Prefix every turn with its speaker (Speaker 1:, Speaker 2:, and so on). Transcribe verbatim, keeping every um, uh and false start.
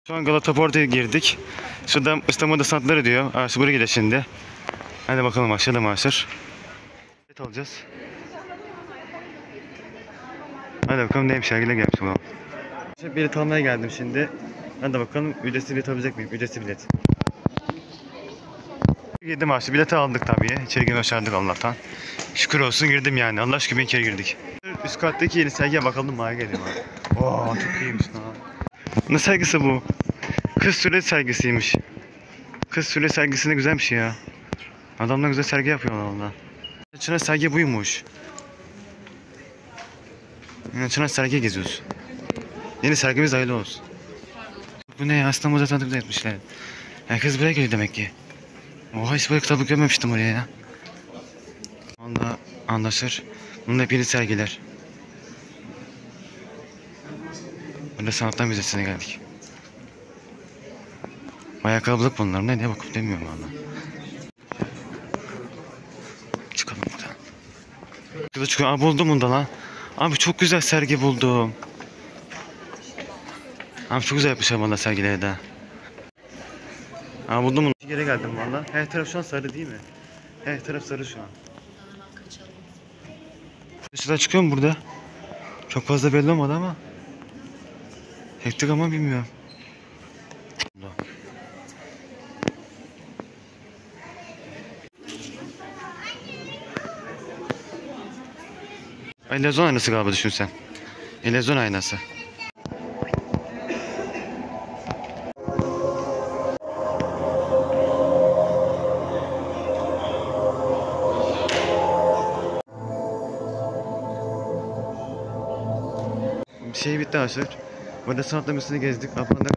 Speaker 1: Şu an Galata Port'a girdik. Şurada İstanbul'da sanatları diyor. Arşı buraya gidelim şimdi. Hadi bakalım aşağıda Aşır. Bilet alacağız. Hadi bakalım neymiş, sergiler gelmiş bu. Bilet almaya geldim şimdi. Hadi bakalım ücretsiz bilet alabilecek miyim? Ücretsiz bilet. Girdim Aşır. Bileti aldık tabii. İçeri girmeyi başardık Allah'tan. Şükür olsun girdim yani. Allah aşkına içeri girdik. Üst kattaki yeni sergiye bakalım mı? Geliyor. Oo çok iyiymiş lan. Ne sergisi bu? Kız Süre sergisiymiş. Kız Süre sergisi ne güzelmiş ya. Adamlar güzel sergi yapıyorlar valla. Çınar sergi buymuş. Yani Çınar sergi geziyoruz. Yeni sergimiz hayırlı olsun. Bu ne ya? İstanbul'da tanıtıp da etmişler. Herkes buraya geliyor demek ki. Oha hiç böyle kitabı görmemiştim oraya ya. Onda anlaşır. Bunun hep yeni sergiler. Burada sanatlar müzesine geldik. Bayağı kalabalık bunlar. Ne diye bakıp demiyorum valla. Çıkalım buradan. Kıza çıkıyor. Aa buldum bunda lan. Abi çok güzel sergi buldum. Abi çok güzel yapmışlar valla sergileri de. Aa buldum bunu. Yere geldim valla. Her taraf şu an sarı değil mi? Her taraf sarı şu an. Şuradan çıkıyor mu burada? Çok fazla belli olmadı ama. Hektik ama bilmiyorum. Elezon aynası galiba, düşün sen. Elezon aynası. Bir şey bitti arkadaşlar. Burada sanatlar müzesini gezdik. Abone